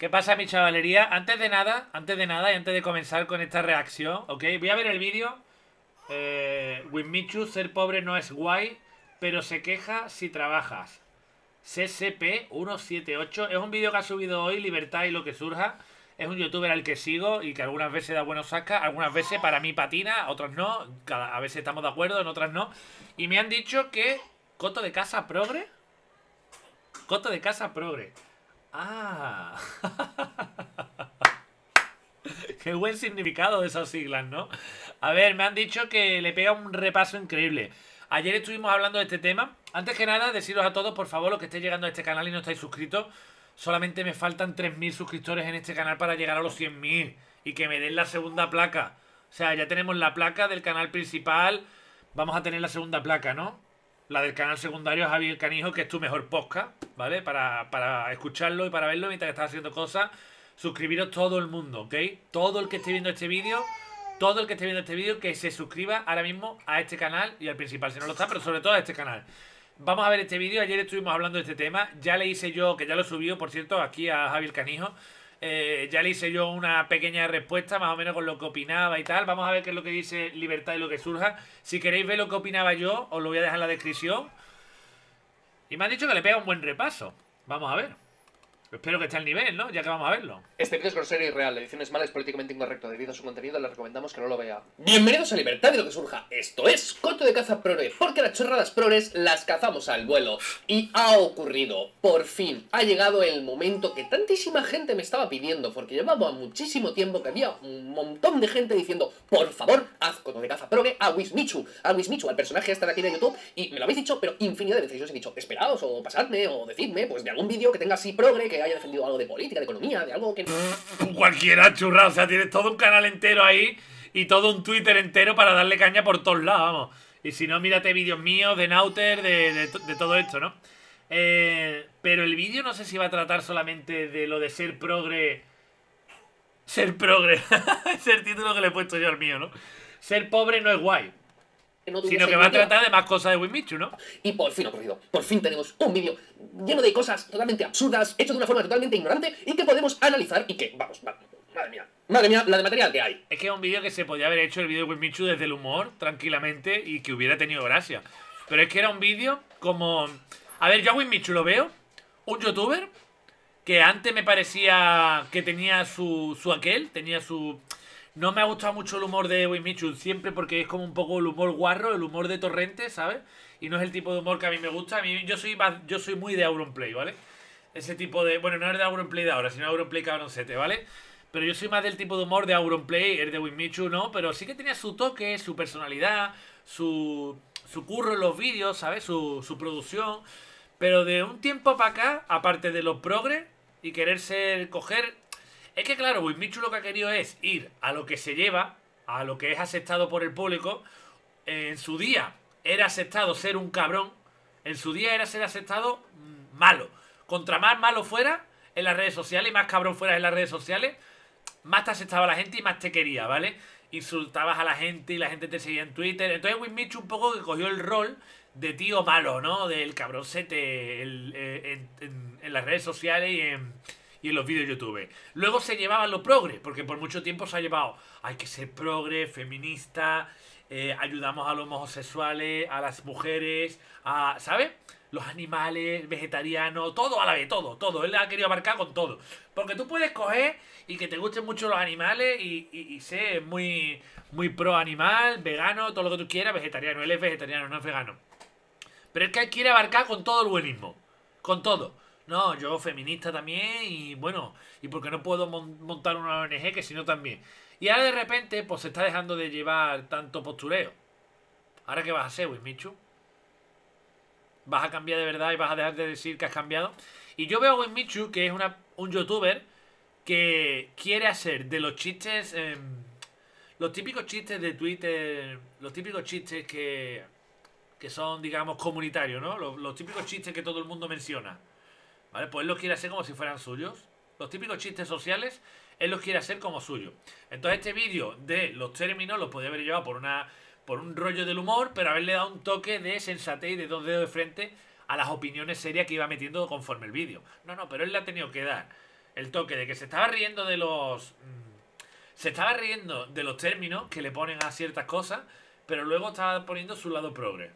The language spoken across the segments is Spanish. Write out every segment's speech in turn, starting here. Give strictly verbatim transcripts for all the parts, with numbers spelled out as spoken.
¿Qué pasa, mi chavalería? Antes de nada, antes de nada y antes de comenzar con esta reacción, ¿ok? Voy a ver el vídeo. Eh, Winmichu, ser pobre no es guay, pero se queja si trabajas. C C P ciento setenta y ocho es un vídeo que ha subido hoy Libertad y lo que surja. Es un youtuber al que sigo y que algunas veces da buenos sacas, algunas veces para mí patina, otras no. Cada, a veces estamos de acuerdo, en otras no. Y me han dicho que Coto de casa progre. Coto de casa progre. Ah. Qué buen significado de esas siglas, ¿no? A ver, me han dicho que le pega un repaso increíble. Ayer estuvimos hablando de este tema. Antes que nada, deciros a todos, por favor, los que estéis llegando a este canal y no estáis suscritos, solamente me faltan tres mil suscriptores en este canal para llegar a los cien mil y que me den la segunda placa. O sea, ya tenemos la placa del canal principal. Vamos a tener la segunda placa, ¿no? La del canal secundario Javi el Canijo, que es tu mejor podcast, ¿vale? Para, para escucharlo y para verlo mientras estás haciendo cosas. Suscribiros todo el mundo, ¿ok? Todo el que esté viendo este vídeo, todo el que esté viendo este vídeo, que se suscriba ahora mismo a este canal y al principal, si no lo está, pero sobre todo a este canal. Vamos a ver este vídeo. Ayer estuvimos hablando de este tema. Ya le hice yo, que ya lo subió, por cierto, aquí a Javi el Canijo. Eh, ya le hice yo una pequeña respuesta, más o menos con lo que opinaba y tal. Vamos a ver qué es lo que dice Libertad y lo que surja. Si queréis ver lo que opinaba yo, os lo voy a dejar en la descripción. Y me han dicho que le pega un buen repaso. Vamos a ver. Espero que esté al nivel, ¿no? Ya que vamos a verlo. Este vídeo es grosero y irreal, la edición es mala, es políticamente incorrecto. Debido a su contenido, le recomendamos que no lo vea. Bienvenidos a Libertad y lo que surja. Esto es Coto de caza progre, porque las chorradas progres las cazamos al vuelo. Y ha ocurrido, por fin, ha llegado el momento que tantísima gente me estaba pidiendo, porque llevaba muchísimo tiempo que había un montón de gente diciendo, por favor, haz Coto de caza progre a Wismichu, a Wismichu, al personaje este de aquí de YouTube, y me lo habéis dicho, pero infinidad de veces. Yo os he dicho, esperaos, o pasadme, o decidme, pues de algún vídeo que tenga así progre, que haya defendido algo de política, de economía, de algo que... Cualquiera, churra, o sea, tienes todo un canal entero ahí y todo un Twitter entero para darle caña por todos lados, vamos. Y si no, mírate vídeos míos de Nauter, de, de, de todo esto, ¿no? Eh, pero el vídeo no sé si va a tratar solamente de lo de ser progre... Ser progre. Es el título que le he puesto yo al mío, ¿no? Ser pobre no es guay. No Sino que va a tratar de más cosas de Winmichu, ¿no? Y por fin ha ocurrido. Por fin tenemos un vídeo lleno de cosas totalmente absurdas, hecho de una forma totalmente ignorante y que podemos analizar y que, vamos, vamos, madre mía, madre mía, la de material que hay. Es que es un vídeo que se podía haber hecho el vídeo de Winmichu desde el humor, tranquilamente, y que hubiera tenido gracia. Pero es que era un vídeo como... A ver, yo a Winmichu lo veo, un youtuber que antes me parecía que tenía su, su aquel, tenía su... No me ha gustado mucho el humor de Winmichu siempre porque es como un poco el humor guarro, el humor de Torrente, ¿sabes? Y no es el tipo de humor que a mí me gusta. A mí, yo soy más, yo soy muy de Auronplay, ¿vale? Ese tipo de... Bueno, no es de Auronplay de ahora, sino Auronplay cabroncete, ¿vale? Pero yo soy más del tipo de humor de Auronplay, el de Winmichu no, pero sí que tenía su toque, su personalidad, su, su curro en los vídeos, ¿sabes? Su, su producción. Pero de un tiempo para acá, aparte de los progres y querer ser, coger... Es que claro, Winmichu lo que ha querido es ir a lo que se lleva, a lo que es aceptado por el público. En su día era aceptado ser un cabrón. En su día era ser aceptado mmm, malo. Contra más malo fuera en las redes sociales y más cabrón fueras en las redes sociales, más te aceptaba la gente y más te quería, ¿vale? Insultabas a la gente y la gente te seguía en Twitter. Entonces Winmichu un poco que cogió el rol de tío malo, ¿no? Del cabroncete el, en, en, en las redes sociales y en... y en los vídeos de YouTube. Luego se llevaban los progres, porque por mucho tiempo se ha llevado, hay que ser progre, feminista, eh, ayudamos a los homosexuales, a las mujeres, a, ¿sabes? Los animales, vegetarianos, todo a la vez, todo, todo. Él ha querido abarcar con todo. Porque tú puedes coger y que te gusten mucho los animales y, y, y ser muy, muy pro animal, vegano, todo lo que tú quieras, vegetariano. Él es vegetariano, no es vegano. Pero es que él quiere abarcar con todo el buenismo. Con todo. No, yo feminista también y bueno, y porque no puedo mon montar una O N G que si no también. Y ahora de repente, pues se está dejando de llevar tanto postureo. ¿Ahora qué vas a hacer, Winmichu? ¿Vas a cambiar de verdad y vas a dejar de decir que has cambiado? Y yo veo a Winmichu, que es una, un youtuber que quiere hacer de los chistes, eh, los típicos chistes de Twitter, los típicos chistes que, que son, digamos, comunitarios, ¿no? Los, los típicos chistes que todo el mundo menciona. ¿Vale? Pues él los quiere hacer como si fueran suyos. Los típicos chistes sociales, él los quiere hacer como suyos. Entonces este vídeo de los términos lo podría haber llevado por una por un rollo del humor, pero haberle dado un toque de sensatez y de dos dedos de frente a las opiniones serias que iba metiendo conforme el vídeo. No, no, pero él le ha tenido que dar el toque de que se estaba riendo de los... Se estaba riendo de los términos que le ponen a ciertas cosas, pero luego estaba poniendo su lado progre.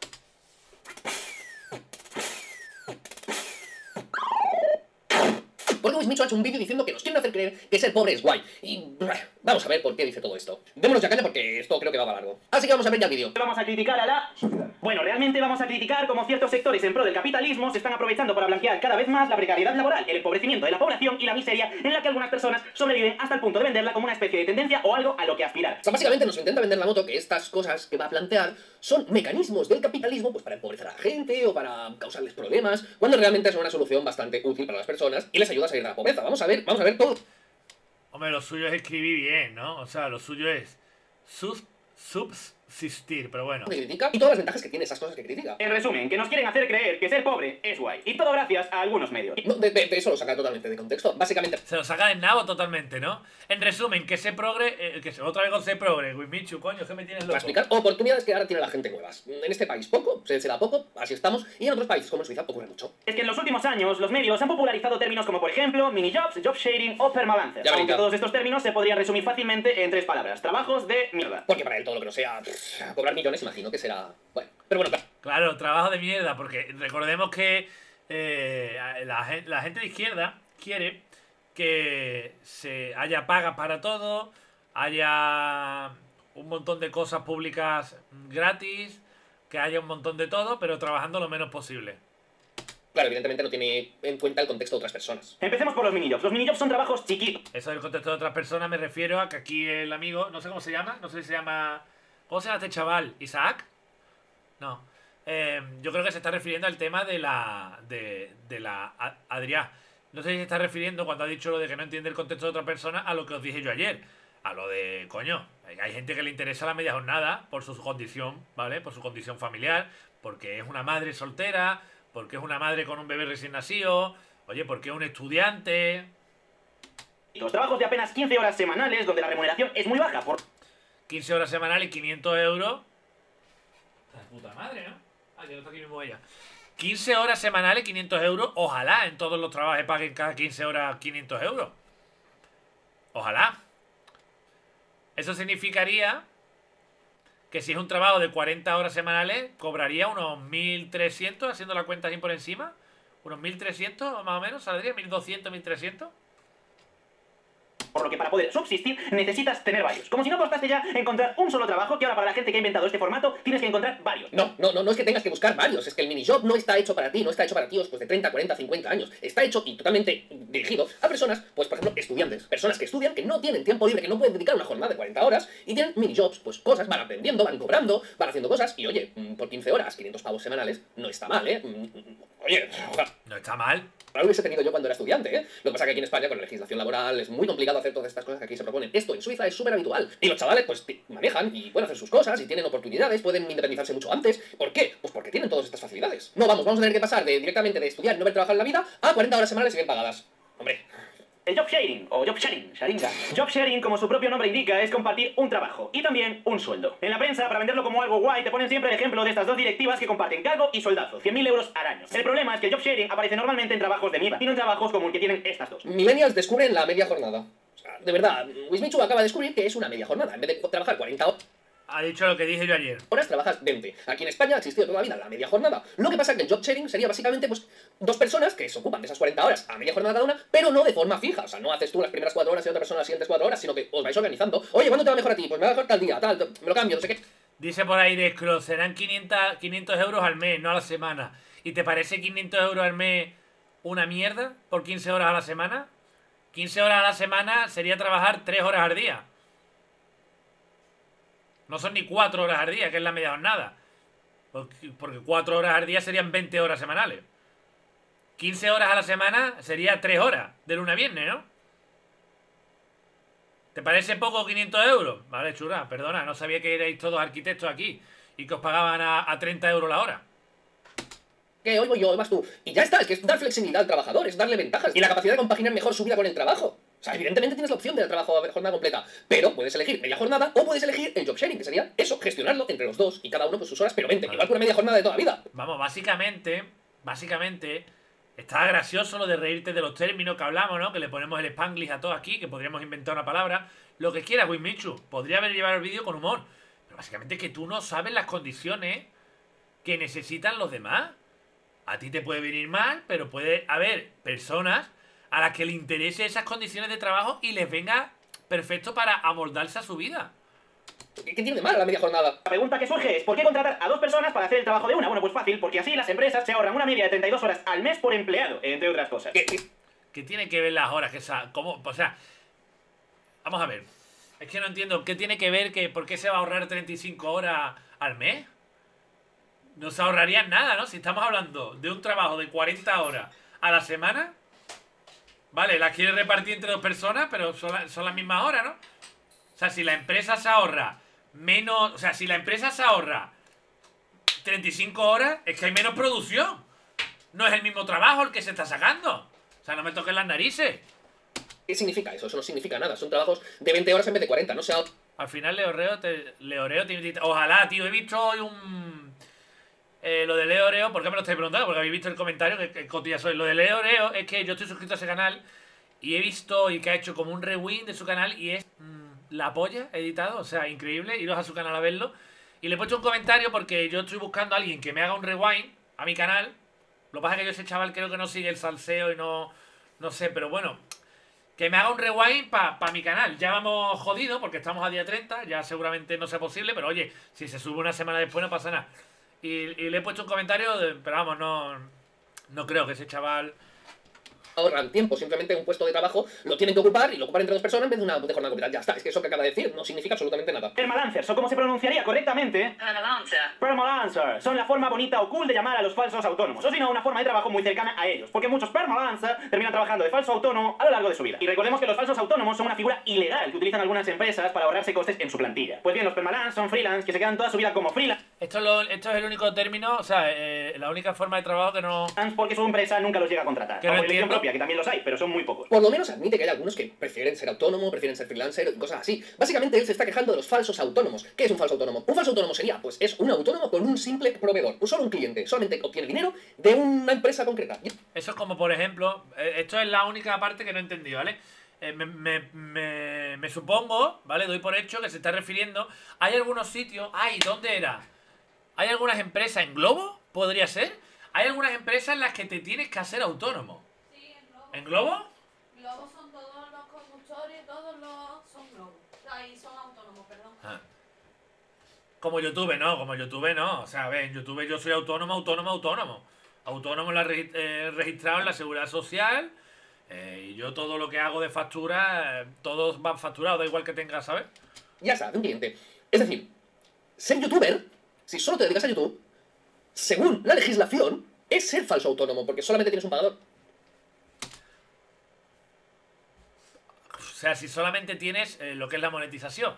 Porque Wismichu ha hecho un vídeo diciendo que nos quieren hacer creer que ser pobre es guay. Y vamos a ver por qué dice todo esto. Démonos ya caña porque esto creo que va para largo. Así que vamos a ver ya el vídeo. Vamos a criticar a la... Bueno, realmente vamos a criticar cómo ciertos sectores en pro del capitalismo se están aprovechando para blanquear cada vez más la precariedad laboral, el empobrecimiento de la población y la miseria en la que algunas personas sobreviven hasta el punto de venderla como una especie de tendencia o algo a lo que aspirar. O sea, básicamente nos intenta vender la moto que estas cosas que va a plantear son mecanismos del capitalismo pues para empobrecer a la gente o para causarles problemas, cuando realmente es una solución bastante útil para las personas y les ayuda a salir de la pobreza. Vamos a ver, vamos a ver todo. Hombre, lo suyo es escribir bien, ¿no? O sea, lo suyo es sub, subsistir, pero bueno. Que critica y todas las ventajas que tiene esas cosas que critica. En resumen, que nos quieren hacer creer que ser pobre es guay. Y todo gracias a algunos medios. No, de, de, de eso lo saca totalmente de contexto. Básicamente... Se lo saca del nabo totalmente, ¿no? En resumen, que se progre... Eh, que se, otra vez con se progre. Wismichu, coño, que me tienes loco. Para explicar oportunidades que ahora tiene la gente nuevas. En este país poco, se, se da poco, así estamos. Y en otros países, como en Suiza, ocurre mucho. Es que en los últimos años los medios han popularizado términos como por ejemplo minijobs, job sharing o permalancer. Ya Aunque verita. todos estos términos se podrían resumir fácilmente en tres palabras. Trabajos de mierda. Porque para él todo lo que no sea pff, cobrar millones, imagino que será... Bueno, pero bueno, claro. Claro, trabajo de mierda, porque recordemos que eh, la, gen- la gente de izquierda quiere que se haya paga para todo, haya un montón de cosas públicas gratis, que haya un montón de todo, pero trabajando lo menos posible. Claro, evidentemente no tiene en cuenta el contexto de otras personas. Empecemos por los minijobs. Los minijobs son trabajos chiquitos. Eso del contexto de otras personas me refiero a que aquí el amigo, no sé cómo se llama, no sé si se llama... ¿Cómo se llama este chaval? ¿Isaac? No. Eh, yo creo que se está refiriendo al tema de la... de, de la... A- Adrián. No sé si se está refiriendo cuando ha dicho lo de que no entiende el contexto de otra persona a lo que os dije yo ayer. A lo de, coño, hay gente que le interesa la media jornada por su condición, ¿vale? Por su condición familiar, porque es una madre soltera, porque es una madre con un bebé recién nacido, oye, porque es un estudiante... Los trabajos de apenas quince horas semanales donde la remuneración es muy baja. Por... quince horas semanales y quinientos euros. La puta madre, ¿no? Ah, que no está aquí mismo ella. quince horas semanales, quinientos euros. Ojalá en todos los trabajos paguen cada quince horas quinientos euros. Ojalá. Eso significaría que si es un trabajo de cuarenta horas semanales, cobraría unos mil trescientos, haciendo la cuenta así por encima. Unos mil trescientos más o menos, saldría mil doscientos, mil trescientos. Por lo que para poder subsistir necesitas tener varios. Como si no costase ya encontrar un solo trabajo, que ahora para la gente que ha inventado este formato tienes que encontrar varios. No, no, no, no es que tengas que buscar varios, es que el minijob no está hecho para ti, no está hecho para tíos pues, de treinta, cuarenta, cincuenta años. Está hecho y totalmente dirigido a personas, pues por ejemplo, estudiantes. Personas que estudian, que no tienen tiempo libre, que no pueden dedicar una jornada de cuarenta horas y tienen minijobs, pues cosas, van aprendiendo, van cobrando, van haciendo cosas y oye, mm, por quince horas, quinientos pavos semanales, no está mal, ¿eh? Mm, mm, Oye, ojalá. No está mal. Lo hubiese tenido yo cuando era estudiante, ¿eh? Lo que pasa es que aquí en España, con la legislación laboral, es muy complicado hacer todas estas cosas que aquí se proponen. Esto en Suiza es súper habitual. Y los chavales, pues, te- manejan y pueden hacer sus cosas y tienen oportunidades, pueden independizarse mucho antes. ¿Por qué? Pues porque tienen todas estas facilidades. No, vamos, vamos a tener que pasar de directamente de estudiar y no haber trabajado en la vida a cuarenta horas semanales y bien pagadas. Hombre. El job sharing, o job sharing, sharinga. Job sharing, como su propio nombre indica, es compartir un trabajo y también un sueldo. En la prensa, para venderlo como algo guay, te ponen siempre el ejemplo de estas dos directivas que comparten cargo y soldazo, cien mil euros al año. El problema es que el job sharing aparece normalmente en trabajos de mierda y no en trabajos como el que tienen estas dos. Millennials descubren la media jornada. O sea, de verdad, Wismichu acaba de descubrir que es una media jornada. En vez de trabajar cuarenta horas... Ha dicho lo que dije yo ayer. horas trabajas veinte. Aquí en España ha existido toda la vida la media jornada. Lo que pasa es que el job sharing sería básicamente pues dos personas que se ocupan de esas cuarenta horas a media jornada cada una, pero no de forma fija. O sea, no haces tú las primeras cuatro horas y otra persona las siguientes cuatro horas, sino que os vais organizando. Oye, ¿cuándo te va mejor a ti? Pues me va mejor tal día, tal, tal, me lo cambio, no sé qué. Dice por ahí de Scroll, serán quinientos, quinientos euros al mes, no a la semana. ¿Y te parece quinientos euros al mes una mierda por quince horas a la semana? quince horas a la semana sería trabajar tres horas al día. No son ni cuatro horas al día, que es la media jornada. Porque, porque cuatro horas al día serían veinte horas semanales. quince horas a la semana sería tres horas, de lunes a viernes, ¿no? ¿Te parece poco quinientos euros? Vale, churra, perdona, no sabía que erais todos arquitectos aquí y que os pagaban a, a treinta euros la hora. Que hoy voy yo, hoy vas tú. Y ya está, es que es dar flexibilidad al trabajador, es darle ventajas y la capacidad de compaginar mejor su vida con el trabajo. O sea, evidentemente tienes la opción del trabajo a jornada completa, pero puedes elegir media jornada o puedes elegir el job sharing, que sería eso, gestionarlo entre los dos y cada uno pues sus horas, pero veinte, Vale. igual que una media jornada de toda la vida. Vamos, básicamente, básicamente, Está gracioso lo de reírte de los términos que hablamos, ¿no? Que le ponemos el spanglish a todo aquí, que podríamos inventar una palabra. Lo que quiera, Wismichu. Podría haber llevado el vídeo con humor. Pero básicamente es que tú no sabes las condiciones que necesitan los demás. A ti te puede venir mal, pero puede haber personas a las que le interese esas condiciones de trabajo y les venga perfecto para amoldarse a su vida. ¿Qué tiene de mal la media jornada? La pregunta que surge es, ¿por qué contratar a dos personas para hacer el trabajo de una? Bueno, pues fácil, porque así las empresas se ahorran una media de treinta y dos horas al mes por empleado, entre otras cosas. ¿Qué, qué? ¿Qué tiene que ver las horas? Que esa, ¿cómo? O sea, vamos a ver. Es que no entiendo. ¿Qué tiene que ver que por qué se va a ahorrar treinta y cinco horas al mes? No se ahorrarían nada, ¿no? Si estamos hablando de un trabajo de cuarenta horas a la semana, vale, las quieres repartir entre dos personas, pero son, la, son las mismas horas, ¿no? O sea, si la empresa se ahorra menos... O sea, si la empresa se ahorra treinta y cinco horas, es que hay menos producción. No es el mismo trabajo el que se está sacando. O sea, no me toquen las narices. ¿Qué significa eso? Eso no significa nada. Son trabajos de veinte horas en vez de cuarenta, no sea... Al final Leoreo te, Leoreo tiene... Ojalá, tío, he visto hoy un... Eh, lo de Leoreo, ¿por qué me lo estáis preguntando? Porque habéis visto el comentario, que, que cotilla soy. Lo de Leoreo es que yo estoy suscrito a ese canal y he visto y que ha hecho como un rewind de su canal y es mmm, la polla editado, o sea, increíble. Iros a su canal a verlo. Y le he puesto un comentario porque yo estoy buscando a alguien que me haga un rewind a mi canal. Lo que pasa es que yo ese chaval creo que no sigue el salseo y no... No sé, pero bueno... Que me haga un rewind para pa mi canal. Ya vamos jodidos porque estamos a día treinta. Ya seguramente no sea posible. Pero oye, si se sube una semana después no pasa nada. Y, y le he puesto un comentario de, pero vamos, no... No creo que ese chaval... ahorran tiempo, simplemente un puesto de trabajo lo tienen que ocupar y lo ocupan entre dos personas en vez de una de jornada completa. Ya está, es que eso que acaba de decir no significa absolutamente nada. Permalancers, o como se pronunciaría correctamente... Permalancer. Permalancers, son la forma bonita o cool de llamar a los falsos autónomos, o si no, una forma de trabajo muy cercana a ellos, porque muchos permalancers terminan trabajando de falso autónomo a lo largo de su vida. Y recordemos que los falsos autónomos son una figura ilegal que utilizan algunas empresas para ahorrarse costes en su plantilla. Pues bien, los permalancers son freelance que se quedan toda su vida como freelance. Esto es, lo, esto es el único término, o sea, eh, la única forma de trabajo que no... Porque su empresa nunca los llega a contratar. Que no O por elección entiendo. propia, que también los hay, pero son muy pocos. Por lo menos admite que hay algunos que prefieren ser autónomo, prefieren ser freelancer y cosas así. Básicamente él se está quejando de los falsos autónomos. ¿Qué es un falso autónomo? Un falso autónomo sería, pues es un autónomo con un simple proveedor, solo un cliente, solamente obtiene dinero de una empresa concreta. Eso es como, por ejemplo, eh, esto es la única parte que no he entendido, ¿vale? Eh, me, me, me, me supongo, ¿vale? Doy por hecho que se está refiriendo... Hay algunos sitios... Ay, ¿dónde era? Hay algunas empresas en Globo, podría ser. Hay algunas empresas en las que te tienes que hacer autónomo. Sí, en Globo. ¿En Globo? Globo son todos los conductores, todos los son Globo. Ahí son autónomos, perdón. Ah. Como YouTube, no, como YouTube no. O sea, a ver, en YouTube yo soy autónomo, autónomo, autónomo. Autónomo en la regi- eh, registrado en la Seguridad Social. Eh, y yo todo lo que hago de factura, eh, todos van facturados, da igual que tenga, ¿sabes? Ya está, de un cliente. Es decir, ser youtuber, si solo te dedicas a YouTube, según la legislación, es ser falso autónomo, porque solamente tienes un pagador. O sea, si solamente tienes eh, lo que es la monetización.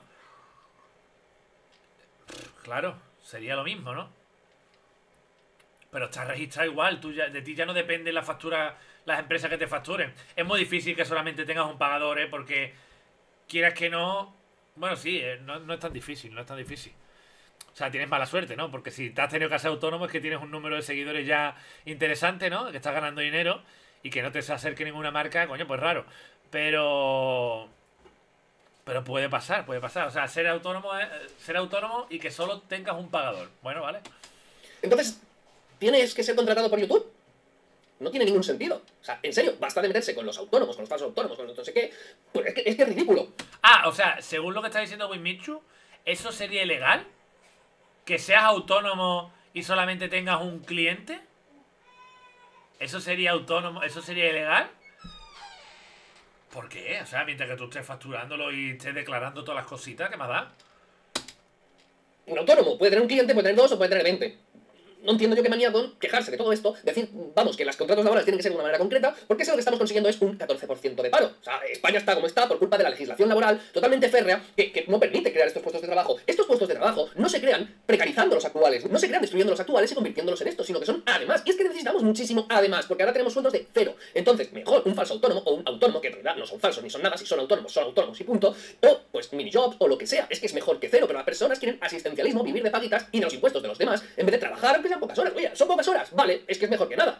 Claro, sería lo mismo, ¿no? Pero está registrado igual, tú ya, de ti ya no depende la factura, las empresas que te facturen. Es muy difícil que solamente tengas un pagador, ¿eh? Porque quieras que no... Bueno, sí, eh, no, no es tan difícil, no es tan difícil. O sea, tienes mala suerte, ¿no? Porque si te has tenido que hacer autónomo es que tienes un número de seguidores ya interesante, ¿no? Que estás ganando dinero y que no te se acerque ninguna marca, coño, pues raro. Pero... Pero puede pasar, puede pasar. O sea, ser autónomo es ser autónomo y que solo tengas un pagador. Bueno, vale. Entonces, ¿tienes que ser contratado por YouTube? No tiene ningún sentido. O sea, en serio, basta de meterse con los autónomos, con los falsos autónomos, con los no sé qué. Pues es que es, que es ridículo. Ah, o sea, según lo que está diciendo Wismichu, ¿eso sería ilegal? ¿Que seas autónomo y solamente tengas un cliente? ¿Eso sería autónomo? ¿Eso sería ilegal? ¿Por qué? O sea, mientras que tú estés facturándolo y estés declarando todas las cositas, ¿qué más da? Un autónomo puede tener un cliente, puede tener dos o puede tener veinte. No entiendo yo qué manía con quejarse de todo esto, decir, vamos, que los contratos laborales tienen que ser de una manera concreta, porque eso lo que estamos consiguiendo es un catorce por ciento de paro. O sea, España está como está por culpa de la legislación laboral totalmente férrea que, que no permite crear estos puestos de trabajo. Estos puestos de trabajo no se crean precarizando los actuales, no se crean destruyendo los actuales y convirtiéndolos en estos, sino que son además. Y es que necesitamos muchísimo además, porque ahora tenemos sueldos de cero. Entonces, mejor un falso autónomo o un autónomo, que en realidad no son falsos ni son nada, si son autónomos, son autónomos y punto, o pues minijobs o lo que sea. Es que es mejor que cero, pero las personas quieren asistencialismo, vivir de paguitas y de los impuestos de los demás, en vez de trabajar aunque sean pocas horas. Oye, son pocas horas, vale, es que es mejor que nada.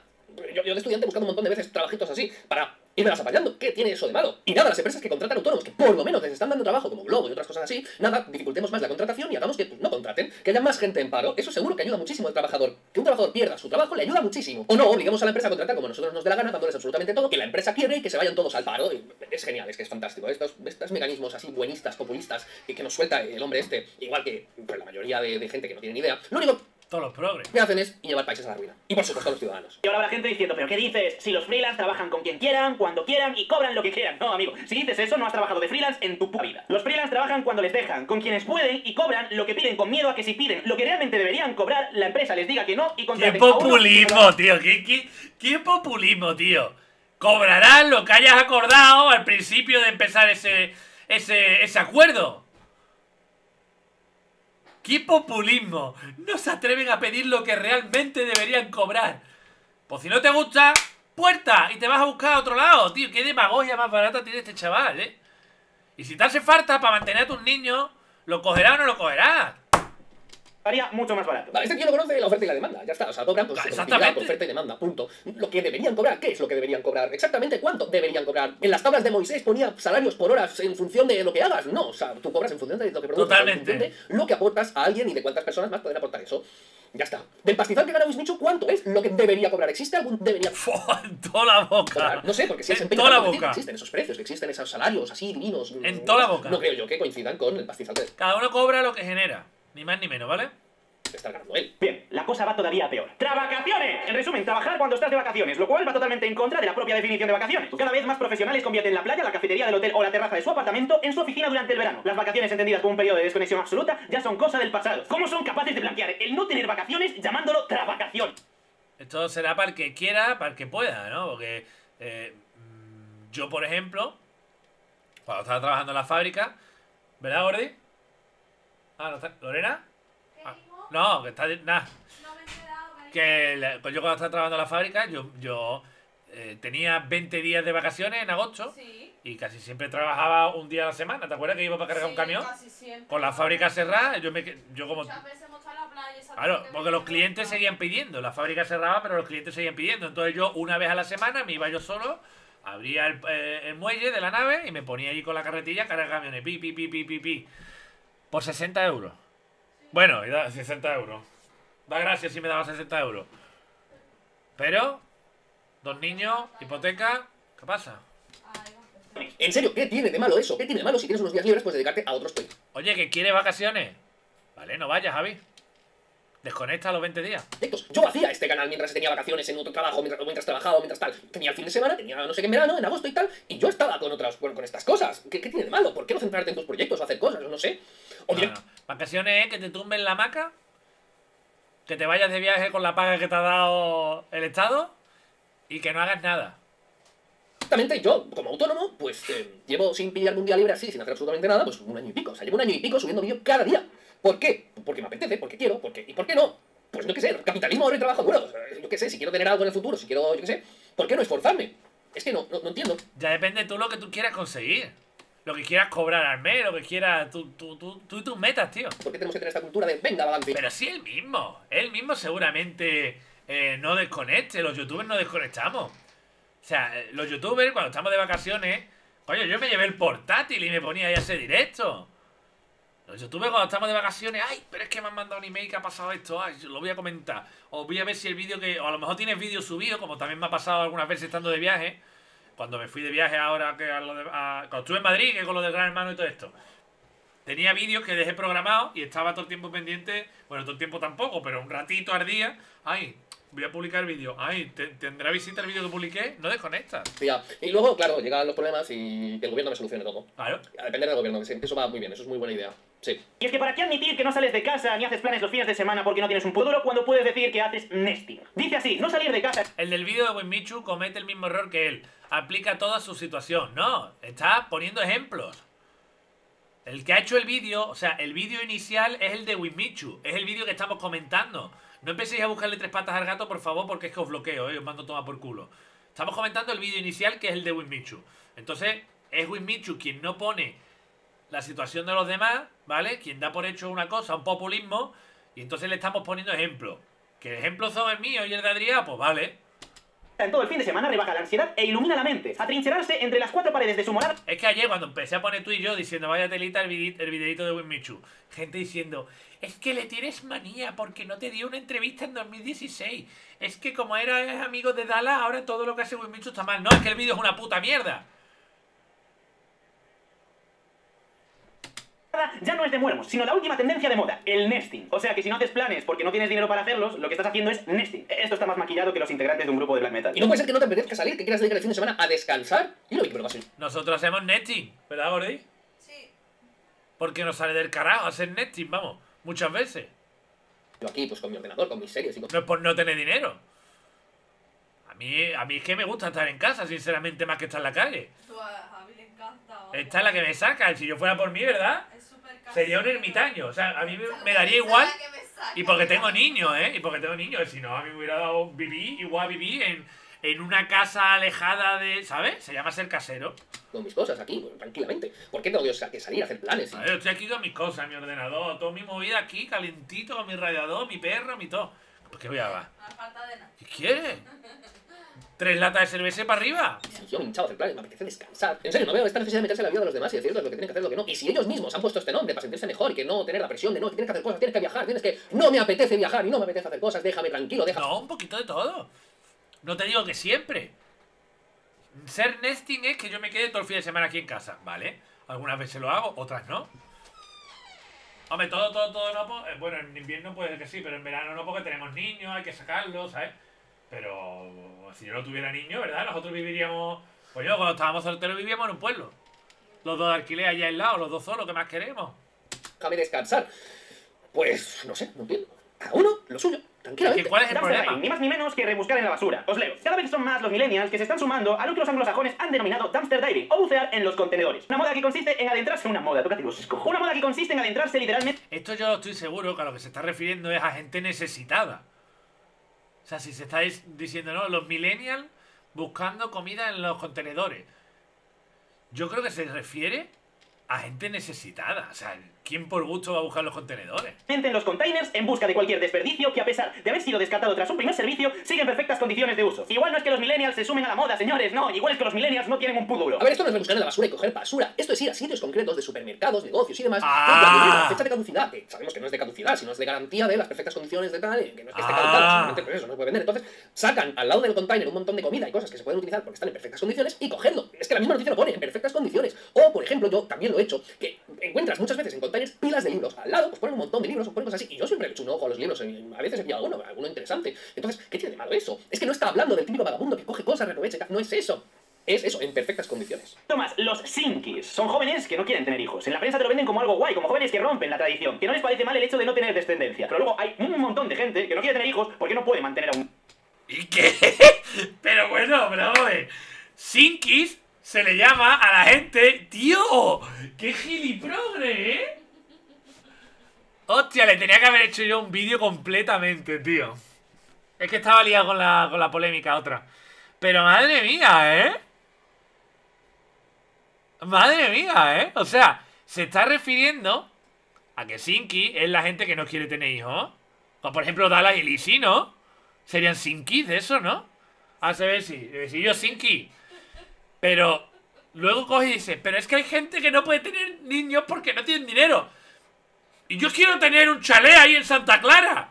yo, yo de estudiante buscando un montón de veces trabajitos así para irme las apañando. ¿Qué tiene eso de malo? Y nada, las empresas que contratan autónomos, que por lo menos les están dando trabajo, como Globo y otras cosas así, nada, dificultemos más la contratación y hagamos que pues, no contraten, que haya más gente en paro. Eso seguro que ayuda muchísimo al trabajador. Que un trabajador pierda su trabajo le ayuda muchísimo. O no, obligamos a la empresa a contratar como nosotros nos dé la gana, dándoles absolutamente todo, que la empresa quiebre y que se vayan todos al paro. Es genial, es que es fantástico. Estos, estos mecanismos así buenistas, populistas, que, que nos suelta el hombre este, igual que pues, la mayoría de, de gente que no tiene ni idea, lo único Todos los progres. que hacen es llevar países a la ruina. Y por supuesto a los ciudadanos. Y ahora habrá gente diciendo, ¿pero qué dices? Si los freelance trabajan con quien quieran, cuando quieran y cobran lo que quieran. No, amigo, si dices eso no has trabajado de freelance en tu puta vida. Los freelance trabajan cuando les dejan, con quienes pueden y cobran lo que piden, con miedo a que si piden lo que realmente deberían cobrar, la empresa les diga que no y ¡Qué contraten a uno. populismo, tío! ¿Qué, qué, qué populismo, tío? Cobrarás lo que hayas acordado al principio de empezar ese, ese, ese acuerdo. ¡Qué populismo! No se atreven a pedir lo que realmente deberían cobrar. Pues si no te gusta, puerta, y te vas a buscar a otro lado, tío. Qué demagogia más barata tiene este chaval, ¿eh? Y si te hace falta para mantener a tus niños, ¿lo cogerás o no lo cogerás? Haría mucho más barato. Vale, este tío no conoce la oferta y la demanda, ya está, o sea, cobran pues, Exactamente. por oferta y demanda, punto. Lo que deberían cobrar, ¿qué es lo que deberían cobrar? Exactamente cuánto deberían cobrar. En las tablas de Moisés ponía salarios por horas en función de lo que hagas, no, o sea, tú cobras en función de lo que produces, Totalmente. en función de lo que aportas a alguien y de cuántas personas más pueden aportar eso. Ya está. Del pastizal que gana Wismichu, ¿cuánto es lo que debería cobrar? ¿Existe algún debería Fua, en toda la boca. cobrar? No sé, porque si es En empeño toda la tanto que boca. existen esos precios, que existen esos salarios así divinos. En toda la boca. No creo yo que coincidan con el pastizal que Cada uno cobra lo que genera. Ni más ni menos, ¿vale? está ganando él. Bien, la cosa va todavía peor. ¡Travacaciones! En resumen, trabajar cuando estás de vacaciones, lo cual va totalmente en contra de la propia definición de vacaciones. Cada vez más profesionales convierten la playa, la cafetería del hotel o la terraza de su apartamento en su oficina durante el verano. Las vacaciones entendidas como un periodo de desconexión absoluta ya son cosa del pasado. ¿Cómo son capaces de blanquear el no tener vacaciones llamándolo travacación? Esto será para el que quiera, para el que pueda, ¿no? Porque eh, yo, por ejemplo, cuando estaba trabajando en la fábrica, ¿verdad, Gordi? Ah, no está. ¿Lorena? ¿Qué Ah, dijo? no, que está... Nada. No me he enterado, cariño. Que la- pues yo cuando estaba trabajando en la fábrica, yo, yo eh, tenía veinte días de vacaciones en agosto Sí. y casi siempre trabajaba un día a la semana. ¿Te acuerdas que iba para cargar Sí, un camión? casi siempre. Con la fábrica cerrada, yo me que- yo como... Muchas veces hemos estado en la playa. esa Claro, tarde porque me los quedé clientes loca. seguían pidiendo. La fábrica cerraba, pero los clientes seguían pidiendo. Entonces yo, una vez a la semana, me iba yo solo, abría el, eh, el muelle de la nave y me ponía allí con la carretilla, cargar camiones. Pi, pi, pi, pi, pi, pi. Por sesenta euros. Bueno, y da sesenta euros. Da gracias si me daba sesenta euros. Pero, dos niños, hipoteca, ¿qué pasa? Ay, va a empezar. En serio, ¿qué tiene de malo eso? ¿Qué tiene de malo si tienes unos días libres pues dedicarte a otros proyectos? Oye, ¿que quiere vacaciones? Vale, no vayas, Javi. Desconecta los veinte días. Yo hacía este canal mientras tenía vacaciones en otro trabajo, mientras, mientras trabajaba, mientras tal. Tenía el fin de semana, tenía no sé qué en verano, en agosto y tal, y yo estaba con otras, bueno, con estas cosas. ¿Qué, qué tiene de malo? ¿Por qué no centrarte en tus proyectos o hacer cosas? No sé. O No, direct- no. Vacaciones es que te tumben la hamaca, que te vayas de viaje con la paga que te ha dado el Estado y que no hagas nada. Exactamente, yo, como autónomo, pues eh, llevo sin pillarme un día libre así, sin hacer absolutamente nada, pues un año y pico. O sea, llevo un año y pico subiendo vídeo cada día. ¿Por qué? Porque me apetece, porque quiero, porque... ¿Y por qué no? Pues yo qué sé, capitalismo ahora y trabajo duro. O sea, yo qué sé, si quiero tener algo en el futuro, si quiero, yo qué sé, ¿por qué no esforzarme? Es que no, no, no entiendo. Ya depende tú lo que tú quieras conseguir. Lo que quieras cobrar al mes, lo que quieras, tú, tú, tú, tú y tus metas, tío. ¿Por qué tenemos que tener esta cultura de venga, avance? Pero sí él mismo. Él mismo seguramente eh, no desconecte. Los youtubers no desconectamos. O sea, eh, los youtubers cuando estamos de vacaciones... Coño, yo me llevé el portátil y me ponía ahí a hacer directo. Los youtubers cuando estamos de vacaciones... Ay, pero es que me han mandado un email que ha pasado esto. Ay, lo voy a comentar. O voy a ver si el vídeo que... O a lo mejor tienes vídeo subido, como también me ha pasado algunas veces estando de viaje. Cuando me fui de viaje ahora que a lo de, a- cuando estuve en Madrid, que con lo del Gran Hermano y todo esto. Tenía vídeos que dejé programados y estaba todo el tiempo pendiente. Bueno, todo el tiempo tampoco, pero un ratito al día. Ay, voy a publicar el vídeo. Ay, ¿te- ¿tendrá visita el vídeo que publiqué? No desconectas. Ya. Y luego, claro, llegan los problemas y que el gobierno me solucione todo. Claro. A depender del gobierno, que sí, eso va muy bien, eso es muy buena idea. Sí. Y es que para qué admitir que no sales de casa ni haces planes los fines de semana porque no tienes un puto duro cuando puedes decir que haces nesting. Dice así, no salir de casa. El del vídeo de Winmichu comete el mismo error que él. Aplica toda su situación. No, está poniendo ejemplos. El que ha hecho el vídeo, o sea, el vídeo inicial es el de Winmichu. Es el vídeo que estamos comentando. No empecéis a buscarle tres patas al gato, por favor, porque es que os bloqueo, ¿eh? Os mando toma por culo. Estamos comentando el vídeo inicial, que es el de Winmichu. Entonces, es Winmichu quien no pone la situación de los demás, ¿vale? Quien da por hecho una cosa, un populismo, y entonces le estamos poniendo ejemplos. ¿Que ejemplos son el mío y el de Adrián? Pues vale. en todo el fin de semana rebaja la ansiedad e ilumina la mente. Atrincherarse entre las cuatro paredes de su morada. Es que ayer cuando empecé a poner tú y yo diciendo vaya telita el, vide el videito de Winmichu, gente diciendo, es que le tienes manía porque no te dio una entrevista en dos mil dieciséis. Es que como eras amigo de Dallas, ahora todo lo que hace Winmichu está mal. No, es que el vídeo es una puta mierda. Ya no es de muermos, sino la última tendencia de moda, el nesting. O sea que si no haces planes porque no tienes dinero para hacerlos, lo que estás haciendo es nesting. Esto está más maquillado que los integrantes de un grupo de black metal. Y no puede ser que no te apetezca salir, que quieras dedicar el fin de semana a descansar. Y lo vi que me lo pasé. Nosotros hacemos netting, ¿verdad, Gordy? Sí. Porque nos sale del carajo hacer netting, vamos, muchas veces. Yo aquí, pues con mi ordenador, con mis series y con... No es por no tener dinero. A mí, a mí es que me gusta estar en casa, sinceramente, más que estar en la calle. Tú a Javi le encanta. ¿O? Esta es la que me saca, si yo fuera por mí, ¿verdad? Es súper casero. Sería un ermitaño, o sea, a mí me, Esta es me la daría que igual. me saca, Y porque tengo ¿verdad? niños, ¿eh? Y porque tengo niños, si no, a mí me hubiera dado vivir, igual vivir en, en una casa alejada de, ¿sabes? Se llama ser casero. con mis cosas aquí, pues, tranquilamente. ¿Por qué tengo yo que salir a hacer planes? A ver, yo estoy aquí con mis cosas, mi ordenador, toda mi movida aquí, calentito, con mi radiador, mi perro, mi todo. ¿Por qué voy a va? No hace falta de nada. ¿Qué quieres? ¿Tres latas de cerveza para arriba? Si yo me he hinchado a hacer planes, me apetece descansar. En serio, no veo esta necesidad de meterse en la vida de los demás y decirles lo que tienen que hacer y lo que no. Y si ellos mismos han puesto este nombre para sentirse mejor y que no tener la presión de no, que tienes que hacer cosas, tienes que viajar, tienes que... No me apetece viajar y no me apetece hacer cosas, déjame tranquilo, déjame... No, un poquito de todo. No te digo que siempre. Ser nesting es que yo me quede todo el fin de semana aquí en casa, ¿vale? Algunas veces lo hago, otras no. Hombre, todo, todo, todo no... po- eh, Bueno, en invierno puede que sí, pero en verano no, porque tenemos niños, hay que sacarlos, ¿sabes? Pero si yo no tuviera niños, ¿verdad? Nosotros viviríamos... Pues yo, cuando estábamos solteros, vivíamos en un pueblo. Los dos de alquiler allá al lado, los dos solos, ¿qué más queremos? Déjame descansar. Pues, no sé, no entiendo. Cada uno lo suyo, Es tranquilamente. que, ¿cuál es el Dumpster problema? diving, ni más ni menos que rebuscar en la basura. Os leo. Cada vez son más los millennials que se están sumando a lo que los anglosajones han denominado dumpster diving, o bucear en los contenedores. Una moda que consiste en adentrarse... Una moda, tócate los escojo. Una moda que consiste en adentrarse literalmente... Esto yo estoy seguro que a lo que se está refiriendo es a gente necesitada. O sea, si se está dis- diciendo, ¿no? Los millennials buscando comida en los contenedores. Yo creo que se refiere a gente necesitada. O sea, ¿quién por gusto va a buscar los contenedores? en los containers en busca de cualquier desperdicio que, a pesar de haber sido descartado tras un primer servicio, sigue en perfectas condiciones de uso. Igual no es que los millennials se sumen a la moda, señores, no. Igual es que los millennials no tienen un puduro. A ver, esto no es rebuscar en la basura y coger basura. Esto es ir a sitios concretos de supermercados, negocios y demás. Ah. con cualquier una fecha de caducidad. Que sabemos que no es de caducidad, sino es de garantía de las perfectas condiciones de tal, que no es que esté Ah. caducada, simplemente pues eso, no se puede vender. Entonces, sacan al lado del container un montón de comida y cosas que se pueden utilizar porque están en perfectas condiciones y cogerlo. Es que la misma noticia lo pone, en perfectas condiciones. O, por ejemplo, yo también lo he hecho, que encuentras muchas veces en containers pilas de libros. Al lado, pues ponen un montón de libros o ponen cosas así. Y yo siempre le echo un ojo a los libros. y A veces he pillado alguno, alguno interesante. Entonces, ¿qué tiene de malo eso? Es que no está hablando del típico vagabundo que coge cosas, reaprovecha y tal. No es eso. Es eso, en perfectas condiciones. Tomás, los sinkies son jóvenes que no quieren tener hijos. En la prensa te lo venden como algo guay, como jóvenes que rompen la tradición, que no les parece mal el hecho de no tener descendencia. Pero luego hay un montón de gente que no quiere tener hijos porque no puede mantener a un... ¿Y qué? Pero bueno, pero vamos a ver. Sinkis se le llama a la gente... ¡Tío! ¡Qué giliprogre, eh! Hostia, le tenía que haber hecho yo un vídeo completamente, tío. Es que estaba liado con la, con la polémica otra. Pero madre mía, ¿eh? Madre mía, ¿eh? O sea, se está refiriendo a que Sinki es la gente que no quiere tener hijos. Como por ejemplo Dallas y Lizzy, ¿no? Serían Sinkis de eso, ¿no? A saber si, si yo Sinki. Pero luego coge y dice, pero es que hay gente que no puede tener niños porque no tienen dinero. Y yo quiero tener un chalet ahí en Santa Clara.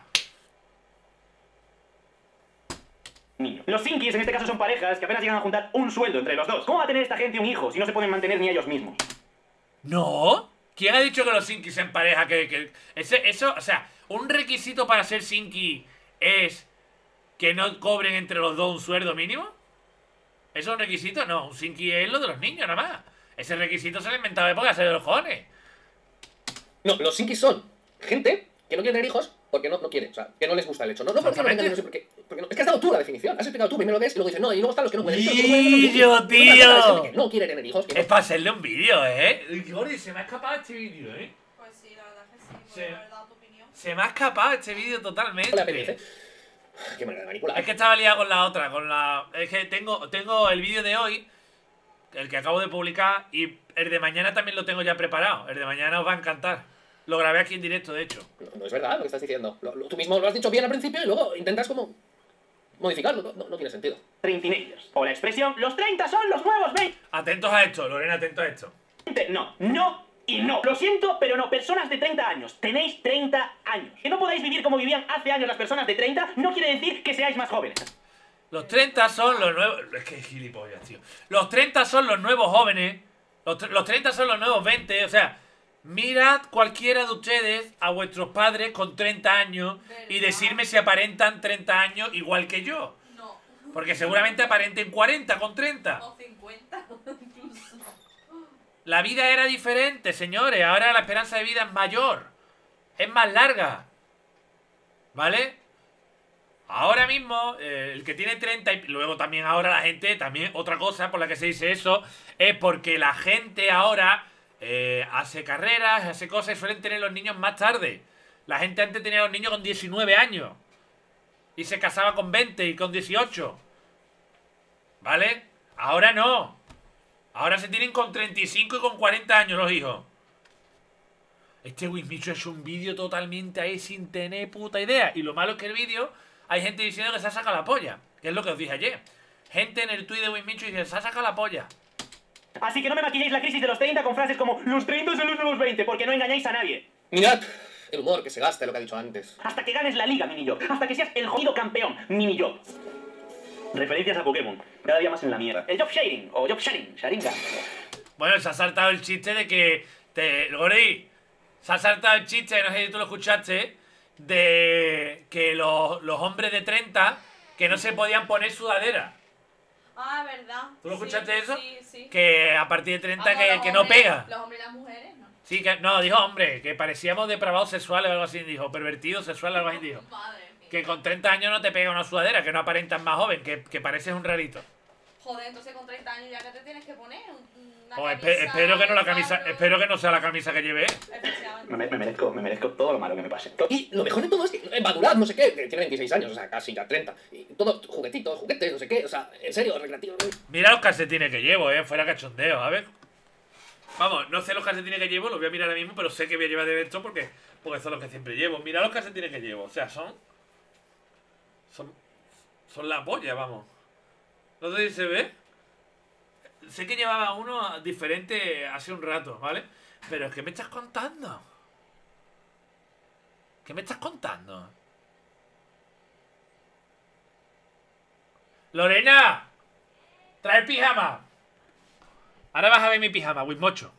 niño. Los sinkies en este caso son parejas que apenas llegan a juntar un sueldo entre los dos. ¿Cómo va a tener esta gente un hijo si no se pueden mantener ni ellos mismos? No. ¿Quién ha dicho que los sinkis en pareja que, que ese, eso, o sea, un requisito para ser sinki es que no cobren entre los dos un sueldo mínimo? ¿Eso es un requisito? No, un sinki es lo de los niños nada más. Ese requisito se lo ha inventado de época, se de los cojones. No, los sinkis son gente que no quiere tener hijos porque no, no quiere, o sea, que no les gusta el hecho. No, no porque no vengan, no sé por qué. Porque no. Es que has dado tú la definición, has explicado tú primero lo que es y luego dices, no, y luego están los que no pueden. ¡Tío, tío! Que no quiere tener hijos. Que no. Es para hacerle un vídeo, ¿eh? Jordi, se me ha escapado este vídeo, ¿eh? Pues sí, la verdad que sí, por Sí. haber dado tu opinión. Se me ha escapado este vídeo totalmente. No le apetece. Qué manera de manipular. Es que estaba liado con la otra, con la... Es que tengo, tengo el vídeo de hoy, el que acabo de publicar, y el de mañana también lo tengo ya preparado. El de mañana os va a encantar. Lo grabé aquí en directo, de hecho. No, no es verdad lo que estás diciendo. Lo- lo- tú mismo lo has dicho bien al principio y luego intentas como... modificarlo, no, no, no tiene sentido. Trintinators. O la expresión, los treinta son los nuevos veinte. Atentos a esto, Lorena, atentos a esto. No, no y no. Lo siento, pero no. Personas de treinta años. Tenéis treinta años. Que no podáis vivir como vivían hace años las personas de treinta no quiere decir que seáis más jóvenes. Los treinta son los nuevos... Es que gilipollas, tío. Los treinta son los nuevos jóvenes. Los, los treinta son los nuevos veinte. O sea, mirad cualquiera de ustedes a vuestros padres con treinta años y decirme si aparentan treinta años igual que yo. No. Porque seguramente aparenten cuarenta con treinta. O cincuenta, incluso. La vida era diferente, señores. Ahora la esperanza de vida es mayor. Es más larga. ¿Vale? Ahora mismo, eh, el que tiene treinta y luego también ahora la gente, también otra cosa por la que se dice eso, es porque la gente ahora eh, hace carreras, hace cosas y suelen tener los niños más tarde. La gente antes tenía a los niños con diecinueve años y se casaba con veinte y con dieciocho. ¿Vale? Ahora no. Ahora se tienen con treinta y cinco y con cuarenta años los hijos. Este Wismichu ha hecho un vídeo totalmente ahí sin tener puta idea. Y lo malo es que el vídeo... Hay gente diciendo que se ha sacado la polla, que es lo que os dije ayer. Gente en el tuit de Wismichu dice, se ha sacado la polla. Así que no me maquilléis la crisis de los treinta con frases como los treinta son los nuevos veinte, porque no engañáis a nadie. Mirad el humor que se gasta, lo que ha dicho antes. Hasta que ganes la liga, mini yo. Hasta que seas el jodido campeón, mini yo. Referencias a Pokémon. Cada día más en la mierda. El job sharing, o job sharing, sharinga. Bueno, se ha saltado el chiste de que... Te, Gori, se ha saltado el chiste, no sé si tú lo escuchaste... De que los, los hombres de treinta que no se podían poner sudadera. Ah, ¿verdad? ¿Tú lo Sí, escuchaste eso? Sí, sí. Que a partir de treinta Vamos, que, los que no hombres- pega. Los hombres y las mujeres, ¿no? Sí, que no, dijo hombre, que parecíamos depravados sexuales o algo así, dijo, pervertidos sexuales o algo así, dijo. Madre mía. Que con treinta años no te pega una sudadera, que no aparentas más joven, que, que pareces un rarito. Joder, entonces con treinta años ya que te tienes que poner una Pues espe- camisa espero que no la de camisa, cuadro. espero que no sea la camisa que lleve. Efectivamente. Me, me merezco, me merezco todo lo malo que me pase. Y lo mejor de todo es que eh, madurad, no sé qué, que tiene veintiséis años, o sea, casi ya treinta. Y todo, juguetitos, juguetes, no sé qué, o sea, en serio, recreativo. Mira los calcetines que llevo, eh, fuera cachondeo, a ver. Vamos, no sé los calcetines que llevo, los voy a mirar ahora mismo, pero sé que voy a llevar de dentro porque, porque son los que siempre llevo. Mira los calcetines que llevo, o sea, son... Son, son la polla, vamos. No sé si se ve. Sé que llevaba uno diferente hace un rato, ¿vale? Pero, ¿qué me estás contando? ¿Qué me estás contando? ¡Lorena! ¡Trae el pijama! Ahora vas a ver mi pijama, Wismocho.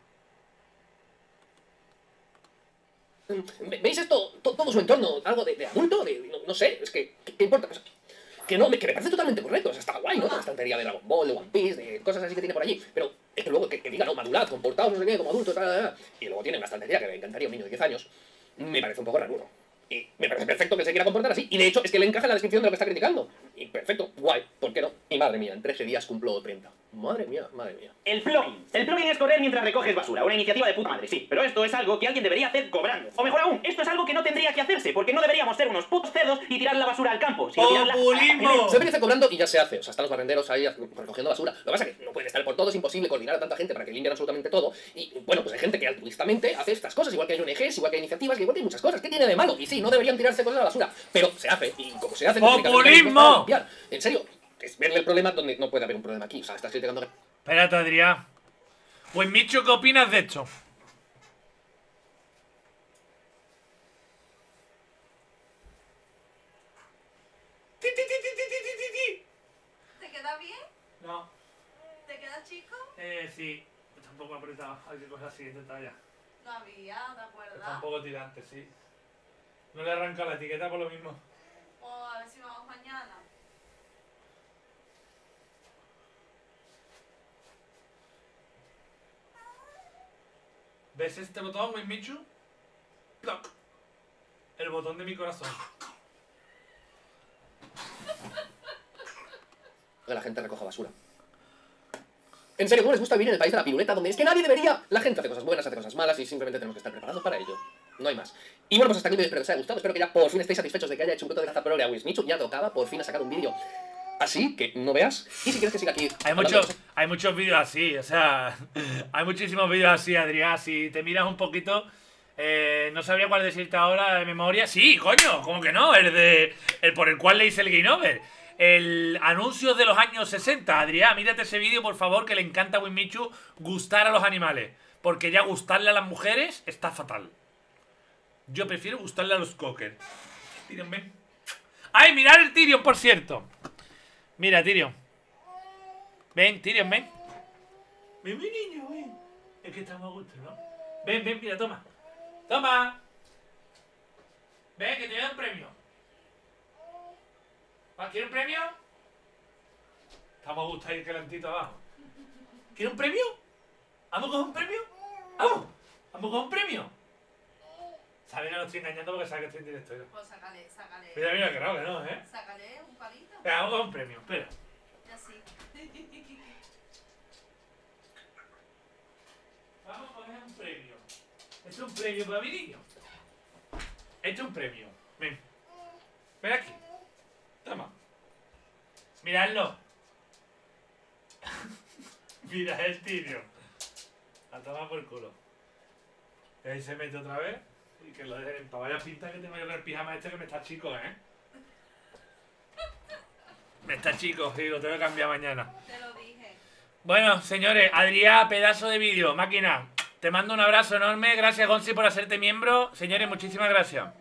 Ve- ¿Veis esto? To- todo su entorno, algo de, de adulto, de, no, no sé, es que, ¿qué, qué importa? O sea, que no, me- que me parece totalmente correcto, o sea, está guay, ¿no? Toda la estantería de Dragon Ball, de One Piece, de cosas así que tiene por allí, pero es que luego que, que diga, no, madurad, comportados, no sé qué, como adultos, tal, tal, tal, y luego tiene una estantería que le encantaría a un niño de diez años, me parece un poco raro. Y me parece perfecto que se quiera comportar así, y de hecho es que le encaja en la descripción de lo que está criticando. Y perfecto, guay, ¿por qué no? Y madre mía, en trece días cumplo treinta. Madre mía, madre mía. El plugin. El plugin es correr mientras recoges basura. Una iniciativa de puta madre, sí. Pero esto es algo que alguien debería hacer cobrando. O mejor aún, esto es algo que no tendría que hacerse, porque no deberíamos ser unos putos cerdos y tirar la basura al campo. Sino tirarla a la ¡Populismo! papelera. Se debería estar cobrando y ya se hace. O sea, están los barrenderos ahí recogiendo basura. Lo que pasa es que no pueden estar por todo, es imposible coordinar a tanta gente para que limpien absolutamente todo. Y bueno, pues hay gente que altruistamente hace estas cosas, igual que hay O N Ges, igual que hay iniciativas, igual que hay muchas cosas. ¿Qué tiene de malo? Y sí, no deberían tirarse cosas a la basura, pero se hace. Y como se hace, ¡Populismo! limpiar. En serio, es verle el problema donde no puede haber un problema aquí. O sea, estás criticando que... Espérate, Adrián. Wismichu, ¿qué opinas de esto? Ti, ti, ti, ti, ti, ti, ti, ti. ¿Te queda bien? No, ¿Te queda chico? eh, sí. Está un poco apretado. Hay que coger la siguiente talla. No había, ¿te Está acuerdas? un poco tirante, sí. No le arranca la etiqueta por lo mismo. O a ver si vamos mañana. ¿Ves este botón, Wismichu? ¡Ploc! El botón de mi corazón. que la gente recoja basura. En serio, ¿cómo les gusta vivir en el país de la piruleta, donde es que nadie debería... La gente hace cosas buenas, hace cosas malas y simplemente tenemos que estar preparados para ello. No hay más. Y bueno, pues hasta aquí el vídeo, espero que os haya gustado. Espero que ya por fin estéis satisfechos de que haya hecho un coto de caza progre a Wismichu. Ya tocaba, por fin ha sacado un vídeo así, que no veas. Y si quieres que siga aquí... Hay hablando muchos, de cosas- hay muchos vídeos así, o sea, hay muchísimos vídeos así, Adrián. Si te miras un poquito, eh, no sabría cuál decirte ahora de memoria. Sí, coño, ¿cómo que no? El de el por el cual le hice el Game Over. el anuncio de los años sesenta. Adrián, mírate ese vídeo, por favor, que le encanta a Winmichu gustar a los animales. Porque ya gustarle a las mujeres está fatal. Yo prefiero gustarle a los cocker. Tyrion, ven. ¡Ay, mirad el Tyrion, por cierto! Mira, Tyrion. Ven, Tyrion, ven. Ven, mi niño, ven. Es que estamos a gusto, ¿no? Ven, ven, mira, toma. ¡Toma! Ven, que te voy a dar un premio. ¿Quieres un premio? Estamos a gusto ahí calentito abajo. ¿Quieres un premio? ¿Vamos con un premio? ¡Vamos! ¿Vamos con un premio? Sabe que no estoy engañando porque sabe que estoy en directo. ¿No? Pues sácale, sácale. Mira, mira, que no, que no, ¿eh? Sácale un palito. Venga, vamos con un premio, espera. Y así. Vamos a coger un premio. Este es un premio para mi niño. Este es un premio. Ven. Ven aquí. Toma. Miradlo. Mira el Tyrion. A tomar por culo. Y ahí se mete otra vez. Y que lo dejen para vaya pinta que tengo que ver el pijama este que me está chico, ¿eh? Me está chico, sí, lo tengo que cambiar mañana. Te lo dije. Bueno, señores, Adrián, pedazo de vídeo, máquina. Te mando un abrazo enorme. Gracias, Gonzi, por hacerte miembro. Señores, muchísimas gracias.